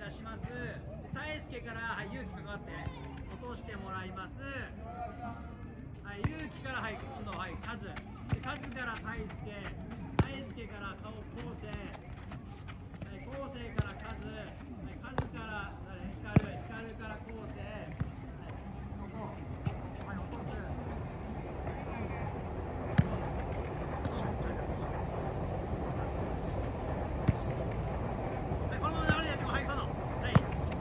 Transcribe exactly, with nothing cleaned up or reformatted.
出します。大輔から、はい、勇気かかって落としてもらいます。はい、勇気から、はい、今度はい、カズでカズから大輔、大輔から顔昴生、はい、昴生からカズ。